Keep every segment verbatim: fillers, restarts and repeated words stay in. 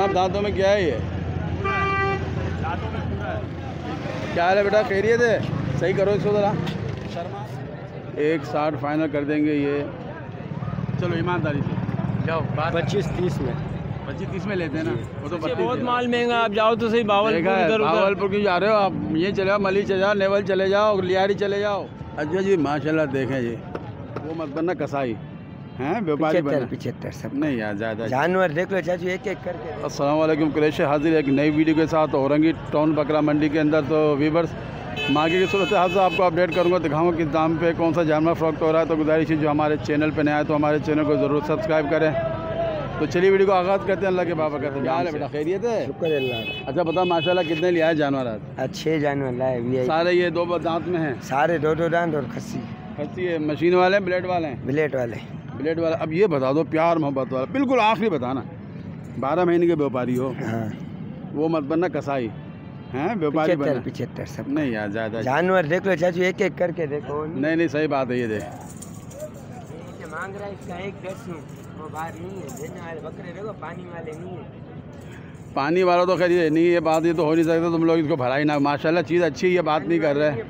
जनाब दांतों में क्या है ये? क्या हाल है बेटा, खैरियत है? सही करो इसको ज़रा। शर्मा एक साठ फाइनल कर देंगे ये। चलो ईमानदारी से जाओ। पच्चीस तीस में पच्चीस तीस में लेते हैं ना, वो तो बहुत माल महंगा। आप जाओ तो सही बावलपुर। बावलपुर क्यों जा रहे हो आप? ये चले जाओ, मली चले जाओ, नेवल चले जाओ, लियारी चले जाओ। अच्छा जी माशाल्लाह देखें जी, वो मत बनना कसाई हैं, व्यापारी बनना। पिछहत्तर सब नहीं यार ज़्यादा। जानवर देख लो चाचू, एक एक करके। अस्सलाम वालेकुम, कुरैश हाजिर एक नई वीडियो के साथ औरंगी टाउन बकरा मंडी के अंदर। तो वीवर्स मार्केट की सूरत हाल से आपको अपडेट करूंगा, दिखाऊंगा किस दाम पे कौन सा जानवर फ़रोख्त हो रहा है। तो गुजारिश है जो हमारे चैनल पे नया है तो हमारे चैनल को ज़रूर सब्सक्राइब करें। तो चलिए वीडियो को आगाज़ करते हैं अल्लाह के बाबा कहते हैं। क्या हाल है बेटा, खैरियत है? शुक्र अल्लाह। अच्छा बताओ माशाल्लाह कितने लिया है जानवर आज? अच्छे जानवर लाए सारे ये दो दांत में हैं? सारे दो दो दांत और खस्सी। खस्सी है, मशीन वाले हैं ब्लेड वाले हैं? ब्लेड वाले। ब्लेड वाला। अब ये बता दो प्यार मोहब्बत वाला, बिल्कुल आखिरी बताना। बारह महीने के व्यापारी हो? हाँ। वो मत बनना कसाई हैं, व्यापारी बनना। पिछहत्तर सब। नहीं यार ज़्यादा। जानवर देख लो चाचू, एक एक करके देखो। नहीं नहीं सही बात है, ये देख मांग रहा है इसका एक दस में, वो बाहर नहीं है। देने वाले बकरे देखो, पानी वाले नहीं है। पानी वाला तो खैर ये नहीं, ये बात ये तो हो नहीं सकता। तुम लोग इसको भरा ही ना, माशाल्लाह चीज़ अच्छी, ये बात नहीं कर रहे।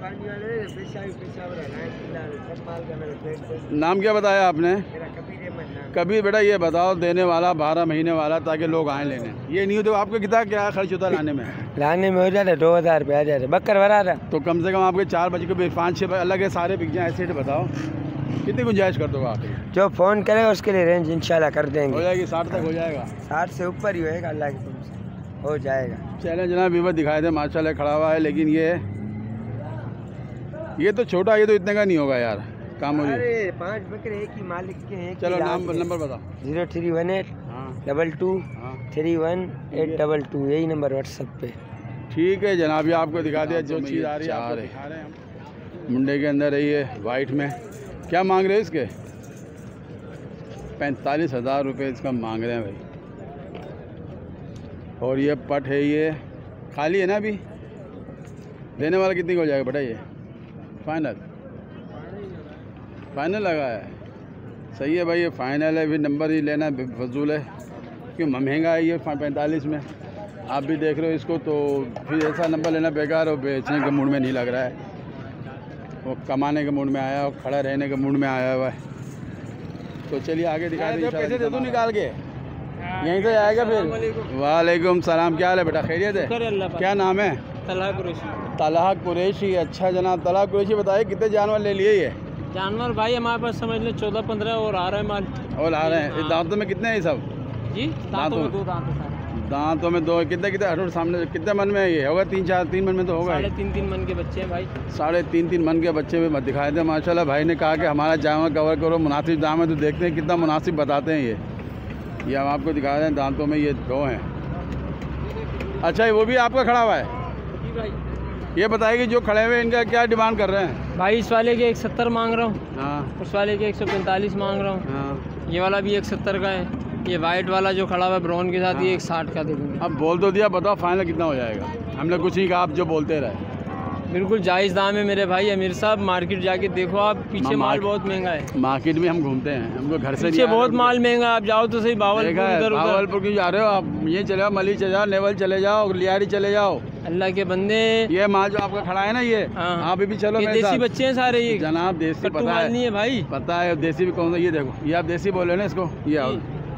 नाम क्या बताया आपने? कभी बेटा ये बताओ, देने वाला बारह महीने वाला, ताकि लोग आए लेने। ये नहीं हो तो आपका कितना क्या खर्च होता है लाने में? लाने में हो जाता दो हज़ार रुपये आ जाते बकर भरा रहा। तो कम से कम आपके चार बजे के पाँच छः अलग है, सारे बिक जाए ऐसे बताओ कितनी गुंजाइश कर दो आप? जो फ़ोन करेगा उसके लिए रेंज इंशाल्लाह कर देंगे। हो जाएगी, साठ तक हो जाएगा। साठ से ऊपर ही होएगा, अल्लाह के तुमसे हो जाएगा। चलें जनाब, वीवर दिखाए थे माशाल्लाह खड़ा हुआ है, लेकिन ये ये तो छोटा, ये तो इतने का नहीं होगा यार, काम हो अरे पांच बकरे एक ही मालिक के हैं। चलो नाम नंबर बताओ। Zero three one eight double two three one eight double two, यही नंबर व्हाट्सएप पे। ठीक है जनाब, ये आपको दिखा दिया जो चीज़ आ रही है, आपको दिखा रहे हैं हम। मुंडे के अंदर है ये वाइट में। क्या मांग रहे हैं इसके? पैंतालीस हज़ार रुपये इसका मांग रहे हैं भाई। और ये पट है, ये खाली है ना अभी? देने वाला कितनी का हो जाएगा बेटा ये? फाइनल फाइनल लगा है? सही है भाई, ये फाइनल है। फिर नंबर ही लेना फजूल है, क्यों महंगा है ये पैंतालीस में। आप भी देख रहे हो इसको, तो फिर ऐसा नंबर लेना बेकार और बेचने के मूड में नहीं लग रहा है। वो कमाने के मूड में आया और खड़ा रहने के मूड में आया हुआ है। तो चलिए आगे दिखा दीजिए। पैसे दे दूँ निकाल के, यहीं से आएगा फिर। वालेकुम सलाम, क्या हाल है बेटा, खैरियत है? क्या नाम है? तलहा कुरैशी। तलहा कुरैशी। अच्छा जनाब तलहा कुरैशी, बताइए कितने जानवर ले लिए ये? जानवर भाई हमारे पास समझ लो चौदह पंद्रह और आ रहे हैं माल। और आ रहे हैं। दांतों में कितने हैं सब? जी दांतों में दो दांत है। दांतों में दो। कितने कितने हटो सामने, कितने मन में है ये? होगा तीन चार, तीन मन में तो होगा। साढ़े तीन तीन मन के बच्चे हैं भाई। साढ़े तीन तीन मन के बच्चे में मत दिखाए थे माशाल्लाह। भाई ने कहा कि हमारा जानवर कवर करो, मुनासिब दाम है, तो देखते हैं कितना मुनासिब बताते हैं ये। ये हम आपको दिखा रहे हैं, दांतों में ये दो हैं। अच्छा वो भी आपका खड़ा हुआ है? जी भाई। ये बताइए कि जो खड़े हुए इनका क्या डिमांड कर रहे हैं? भाई इस वाले के एक सत्तर मांग रहा हूँ। हाँ। उस वाले के एक सौ पैंतालीस मांग रहा हूँ। हाँ। ये वाला भी एक सत्तर का है। ये वाइट वाला जो खड़ा हुआ है ब्राउन के साथ, हाँ। ये एक साठ का दे दूँगा। अब बोल तो दिया, बताओ फाइनल कितना हो जाएगा? हमने कुछ नहीं कहा, आप जो बोलते रहे। बिल्कुल जायज़ दाम है मेरे भाई। अमीर साहब मार्केट जाके देखो आप, पीछे माल बहुत महंगा है। मार्केट में हम घूमते हैं, हमको घर से पीछे बहुत माल महंगा। आप जाओ तो सही बावलपुर। बावलपुर क्यों जा रहे हो आप? ये चले जाओ, मली चले जाओ, नेवल चले जाओ, लियारी चले जाओ। अल्लाह के बंदे, ये माल जो आपका खड़ा है ना, ये आप भी चलो। ये देसी बच्चे हैं सारे। ये जनाब देसी पता है नहीं है भाई, पता है देसी भी कौन सा। ये देखो, ये आप देसी बोले ना इसको। ये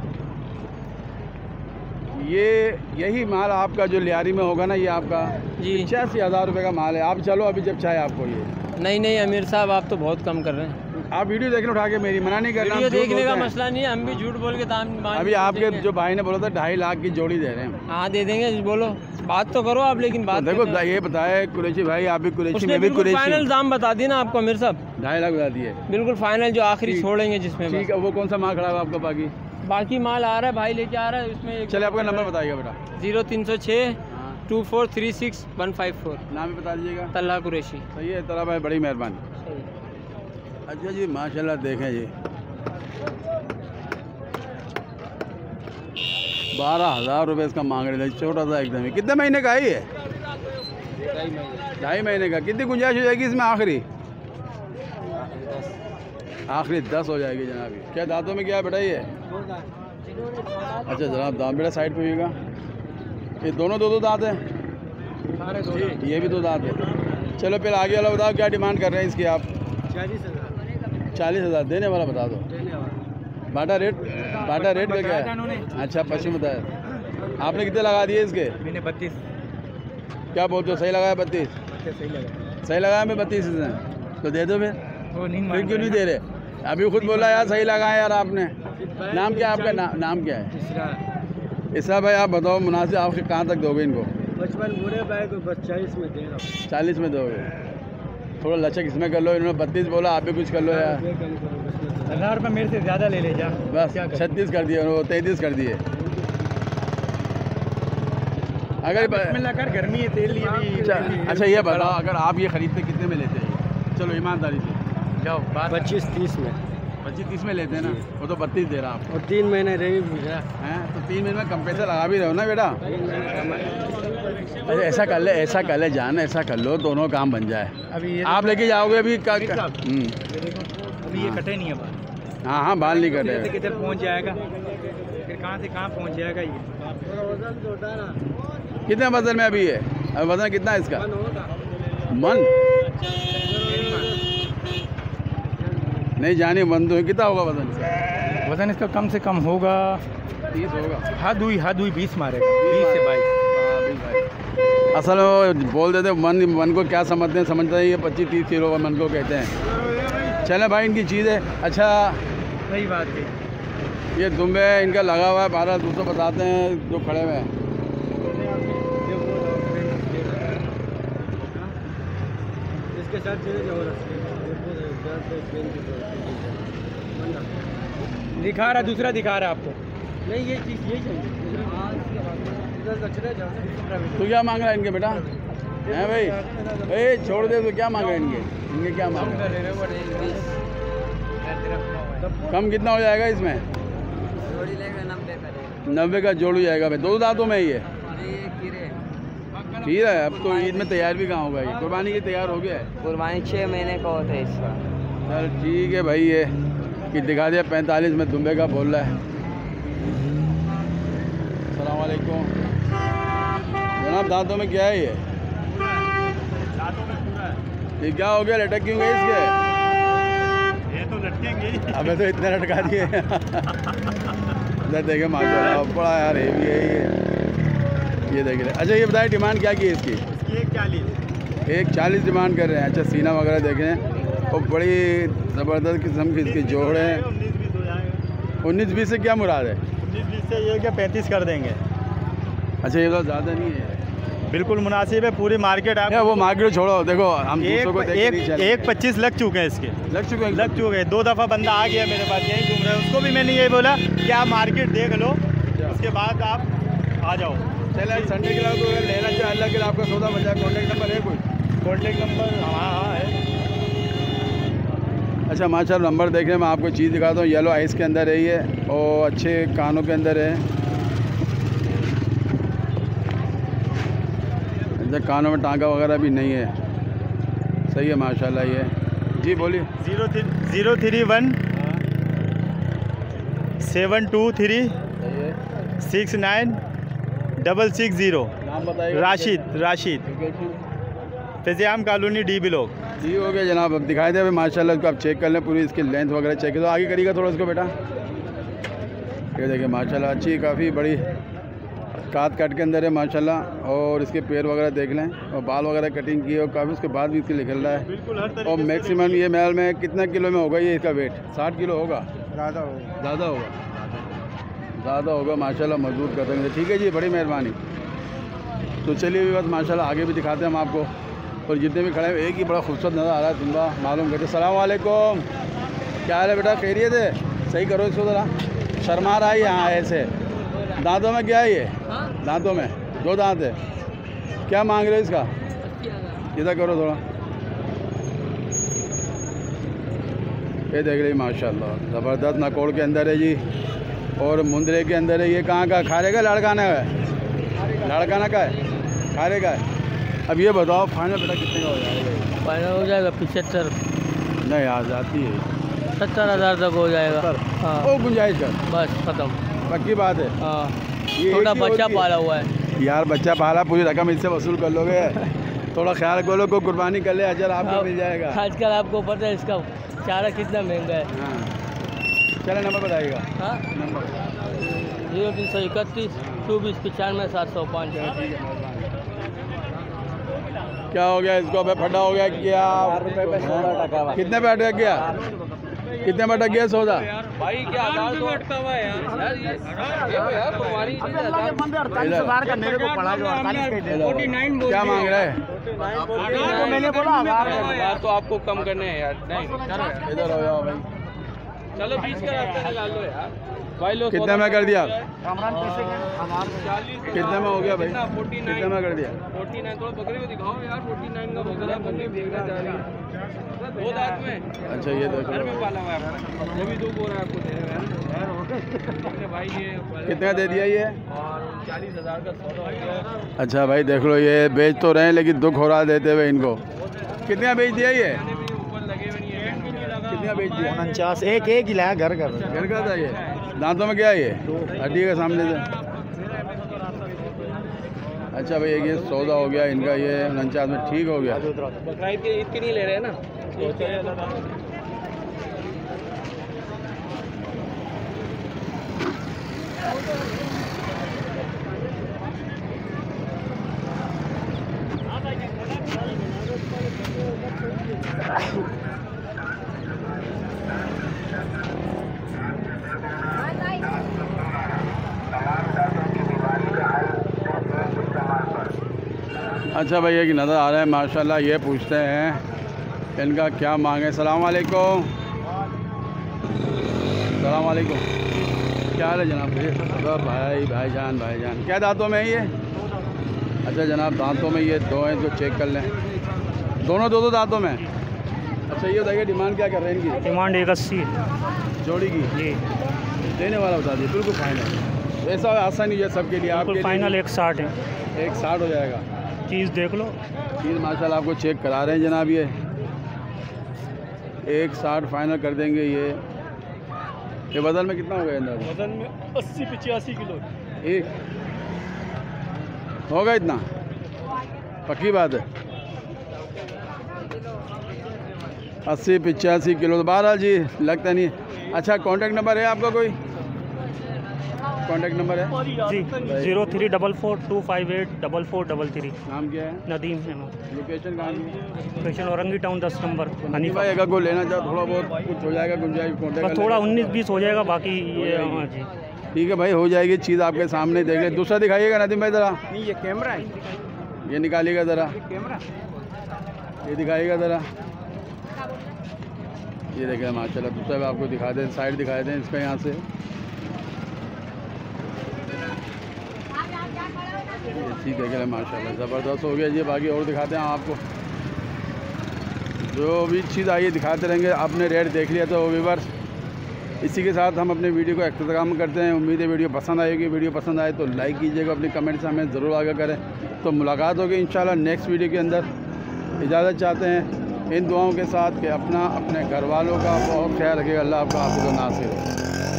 ये यही माल आपका जो लियारी में होगा ना, ये आपका जी पचासी हज़ार रुपये का माल है। आप चलो अभी जब चाहे आपको। ये नहीं नहीं अमीर साहब, आप तो बहुत कम कर रहे हैं। आप वीडियो देखने उठा के, मेरी मना नहीं कर रहा। वीडियो देखने का मसला नहीं है, हम भी झूठ बोल के दाम। अभी आपके जो भाई ने बोला था ढाई लाख की जोड़ी दे रहे हैं। हाँ दे देंगे, बोलो बात तो करो आप। लेकिन बात देखो ये बताए कुरैशी भाई, आप भी कुरैशी, मैं भी कुरैशी। फाइनल दाम बता दिए ना आपको अमीर साहब, ढाई लाख बता दिए बिल्कुल फाइनल, जो आखिरी छोड़ेंगे जिसमें। ठीक है, वो कौन सा माल खड़ा है आपका? बाकी बाकी माल आ रहा है, भाई लेके आ रहा है उसमें। चले आपका नंबर बताइएगा बेटा। जीरो तीन सौ छः two four three six one five four. नाम भी बता दीजिएगा। तलहा कुरैशी। सही है तलहा भाई, बड़ी मेहरबानी। अच्छा जी माशाल्लाह देखें जी, बारह हज़ार रुपये इसका मांग रहे थे। छोटा सा एकदम ही। कितने महीने का है ये? ढाई महीने का। कितनी गुंजाइश हो जाएगी इसमें आखिरी? आखिरी दस हो जाएगी जनाब। क्या दांतों में क्या है बेटा ये? अच्छा जनाब दाम बेटा साइड पे होगा। ये दोनों दो दो दांत हैं, ये भी दो दांत है। चलो फिर आगे वाला बताओ क्या डिमांड कर रहे हैं इसकी आप? चालीस हज़ार चालीस हज़ार देने वाला बता दो। बाटा रेट, बाटा रेट का क्या है? अच्छा पश्चिम बताया। आपने कितने लगा दिए इसके? मैंने बत्तीस। क्या बोलते हो, सही लगाया बत्तीस? सही लगा। सही लगाया मैं बत्तीस इसने, तो दे दो फिर। वो नहीं फिर क्यों नहीं दे रहे? अभी खुद बोला यार सही लगाया यार आपने। नाम क्या है आपका? ना, नाम क्या है? इसरा भाई आप बताओ मुनासिब आप कहाँ तक दोगे इनको? पचपन बुरे भाई को बस चालीस में दे रहा हूँ। चालीस में दोगे? थोड़ा लचक इसमें कर लो, इन्होंने बत्तीस बोला आप भी कुछ कर लो यार। हज़ार रुपये मेरे से ज़्यादा ले ले जा। बस छत्तीस कर दिए, वो तैंतीस कर दिए। अगर कर गर्मी है तेल लिए भी। अच्छा ये बताओ अगर आप ये खरीदते कितने में लेते हैं? चलो ईमानदारी से क्या बात? पच्चीस तीस में। पच्चीस तीस में लेते हैं ना, वो तो बत्तीस दे रहा आप। और तीन महीने रेवी पूछा हैं तो तीन महीने में कम पैसे लगा भी रहे हो ना बेटा। अरे ऐसा कर ले, ऐसा कर ले जान, ऐसा कर लो दोनों काम बन जाए। अभी आप लेके जाओगे अभी का, अभी ये हाँ। कटे नहीं है बाल। हाँ हाँ बाल नहीं कटे। किधर पहुंच जाएगा, फिर कहाँ से कहाँ पहुंच जाएगा ये। कितने वजन में अभी है? अभी वजन कितना है इसका? मन नहीं जाने मन तो कितना होगा वजन इसका? वजन इसका कम से कम होगा तीस होगा। हद हुई हद हुई बीस मारेगा, बीस से बाईस। असल में वो बोल देते मन, मन को क्या समझते हैं, समझते हैं ये पच्चीस तीस किलो का मन को कहते हैं। चले भाई इनकी चीज़ है। अच्छा सही बात है। ये दुम्बे इनका लगा हुआ है बारह दूसरों बताते हैं जो खड़े हुए हैं। इसके साथ दिखा रहा, दूसरा दिखा रहा आपको। नहीं ये चीज़ यही चाहिए। तो क्या मांग रहा है इनके बेटा? हैं भाई भाई छोड़ दे तो क्या मांग रहे हैं इनके? इनके क्या मांग रहे हैं? कम कितना हो जाएगा इसमें? नब्बे का जोड़ हो जाएगा भाई। दो दांतों में ही है। ठीक है अब तो ईद में तैयार भी कहाँ होगा? ये कुर्बानी की तैयार हो गया है। कुर्बानी छः महीने का होता है इसका। चल ठीक है भाई, ये कि दिखा दिया पैंतालीस में दुम्बे का बोल रहा है। अस्सलाम वालेकुम जनाब, दांतों में क्या है ये? ये क्या हो गया? लटक क्यों गए इसके? ये तो लटकेंगे। अबे तो इतने लटका दिए। देखे माशाल्लाह बड़ा यार ये भी है ये ये देख रहे। अच्छा ये बताए डिमांड क्या की है इसकी? इसकी एक चालीस। एक चालीस डिमांड कर रहे हैं। अच्छा सीना वगैरह देखें और बड़ी ज़बरदस्त किस्म की इसकी जोड़ है। उन्नीस बीस से क्या मुराद है? उन्नीस बीस से ये क्या पैंतीस कर देंगे। अच्छा ये तो ज़्यादा नहीं है, बिल्कुल मुनासिब है। पूरी मार्केट आप वो मार्केट छोड़ो, देखो हम दूसरों को देख एक, नहीं चल एक पच्चीस लग चुके हैं इसके। लग चुके हैं लग चुके हैं। दो दफ़ा बंदा आ गया मेरे पास यहीं घूम रहे हैं, उसको भी मैंने यही बोला कि आप मार्केट देख लो, उसके बाद आप आ जाओ। चले संडे के लिए तो लेना चाहिए अल्लाह के लिए आपका सौदा बचा। कॉन्टैक्ट नंबर है कोई? कॉन्टैक्ट नंबर हाँ हाँ है। अच्छा माशाल्लाह नंबर देखें, मैं आपको चीज़ दिखाता हूँ। येलो आइस के अंदर है ये और अच्छे कानों के अंदर है। कानों में टांका वगैरह भी नहीं है, सही है माशाल्लाह ये। जी बोलिए। Zero three zero three one seven two three six nine double six zero. नाम बताइए। Rashid Rashid Faiziyam colony D block. जी हो गया जनाब। अब दिखाई दे माशाल्लाह इसको आप चेक कर लें, पूरी इसकी लेंथ वगैरह चेक कर। तो आगे करिएगा थोड़ा इसको बेटा। ये देखिए माशाल्लाह अच्छी काफ़ी बड़ी काट काट के अंदर है माशाल्लाह। और इसके पैर वगैरह देख लें और बाल वगैरह कटिंग की और काफ़ी उसके बाद भी इसके निकल रहा है। और मैक्सिमम ये महल में कितना किलो में होगा ये? इसका वेट साठ किलो होगा। ज़्यादा होगा। ज़्यादा होगा ज़्यादा होगा माशाल्लाह। मजबूत कर देंगे। ठीक है जी, बड़ी मेहरबानी। तो चलिए बस माशाल्लाह आगे भी दिखाते हैं हम आपको। और जितने भी खड़े हैं एक ही बड़ा खूबसूरत नज़र आ रहा है तुम्बा मालूम करते। सलाम वालेकुम, क्या हाल है बेटा? खैरियत है? सही करो इसको ज़रा, शर्मा रहा है यहाँ ऐसे। दांतों में क्या है ये? दांतों में दो दांत है। क्या मांग रहे हो इसका? इधर करो थोड़ा। ये देख रही माशाल्लाह ज़बरदस्त नकोड़ के अंदर है जी और मुंदरे के अंदर है। ये कहाँ का? खारे का लड़काना है? लड़काना का है, खारे का है। अब ये बताओ फाइनल बेटा कितने का हो जाएगा? फाइनल हो जाएगा पचहत्तर। नहीं आ जाती है सत्तर हज़ार तक हो जाएगा। हाँ वो गुंजाइश कर बस ख़त्म। पक्की बात है। हाँ, ये छोटा एक ही बच्चा होती है? पाला हुआ है। यार बच्चा पाला, पूरी रकम इससे वसूल कर लोगे। थोड़ा ख्याल करो, को कुर्बानी कर ले, अजर आपको मिल जाएगा। आजकल आपको पता है इसका चारा कितना महंगा है। हाँ चलो नंबर बताइएगा। हाँ, नंबर जीरो तीन सौ इकतीस चौबीस पचानवे सात सौ पाँच। क्या हो गया इसको? अबे फटा हो गया क्या? हाँ? कितने पे अटक गया? कितने पे अटक गया सौदा? भाई क्या हजार सौ अटका हुआ है यार। यार ये यार कुर्बानी क्या मांग रहा है? मैंने बोला यार तो आपको कम करने हैं यार। नहीं इधर हो जाओ भाई। चलो बीच का रास्ता निकाल लो यार भाई। लो कितने में कर दिया? चालीस कितने में हो गया भाई? फोर्टी कितने नाइन में कर दिया? फोर्टी नाइन थोड़ा बकरे को दिखाओ यार। फोर्टी नाइन का बकरा बकरी देखना चाह रही है दो दांत में। अच्छा ये देखो घर में पाला हुआ है वो भी दो बोरा आपको दे रहे हैं भाई। ये कितना दे दिया ये? और चालीस हज़ार का सौदा हो गया। अच्छा भाई देख लो, ये बेच तो रहे हैं लेकिन दुख हो रहा है देते हुए इनको। कितना बेच दिया ये? ऊपर लगे हुए नहीं है। कितना बेच दिया? उनचास एक एक ही लाया घर का। घर का था ये? दांतों में क्या है ये? हड्डी के सामने से। अच्छा भाई एक ये सौदा हो गया इनका, ये उनचास में ठीक हो गया। बकरा ईद के ईद के नहीं ले रहे हैं ना। अच्छा भैया की नज़र आ रहा है माशाल्लाह। ये पूछते हैं इनका क्या मांगे। सलाम वालेकुम। सलाम वालेकुम। क्या हाल है जनाब? भैया भाई भाईजान भाईजान क्या दांतों में है ये? अच्छा जनाब दांतों में ये दो हैं, जो चेक कर लें। दोनों दो दो दांतों में। अच्छा ये बताइए डिमांड क्या कर रहे हैं इनकी? डिमांड एक अस्सी जोड़ी की जी। देने वाला बता दिए बिल्कुल फाइनल। ऐसा आसान नहीं है सबके लिए। आपके फाइनल एक साठ है। एक साठ हो जाएगा। चीज़ देख लो। चीज़ माशाल्लाह आपको चेक करा रहे हैं जनाब। ये एक साठ फाइनल कर देंगे। ये ये वजन में कितना हो गया अंदाज़ा? वजन में अस्सी पचासी किलो। एक होगा इतना? पक्की बात है। अस्सी पचासी किलो तो बहरहाल जी लगता नहीं। अच्छा कांटेक्ट नंबर है आपका कोई? कांटेक्ट नंबर है जी zero three double four two five eight double four double three. नाम क्या है? नदीम है नाम। लोकेशन कहाँ की? लोकेशन औरंगी टाउन दस नंबर हनीफा। भाई अगर कोई लेना चाहो थोड़ा बहुत कुछ हो जाएगा गुंजाइश? बस थोड़ा उन्नीस बीस हो जाएगा बाकी ये। हाँ जी ठीक है भाई हो जाएगी चीज़ आपके सामने। देख ले दूसरा दिखाइएगा नदीम भाई ज़रा। नहीं ये कैमरा है। ये निकालिएगा ज़रा। कैमरा ये दिखाइएगा ज़रा। ये देखें माशाल्लाह। दूसरा भी आपको दिखा दें, साइड दिखा दें इसका यहाँ से। ठीक है क्या माशाल्लाह ज़बरदस्त हो गया जी। बाकी और दिखाते हैं आपको, जो भी चीज़ आई है दिखाते रहेंगे। आपने रेट देख लिया तो व्यूअर्स इसी के साथ हम अपने वीडियो को अख्ताम करते हैं। उम्मीद है वीडियो पसंद आएगी। वीडियो पसंद आए तो लाइक कीजिएगा, अपने कमेंट से हमें ज़रूर आगाह करें। तो मुलाकात होगी इंशाल्लाह नेक्स्ट वीडियो के अंदर। इजाज़त चाहते हैं इन दुआओं के साथ कि अपना अपने घर वालों का बहुत ख्याल रखिएगा। अल्लाह आपका हाफ़िज़ व नासिर हो।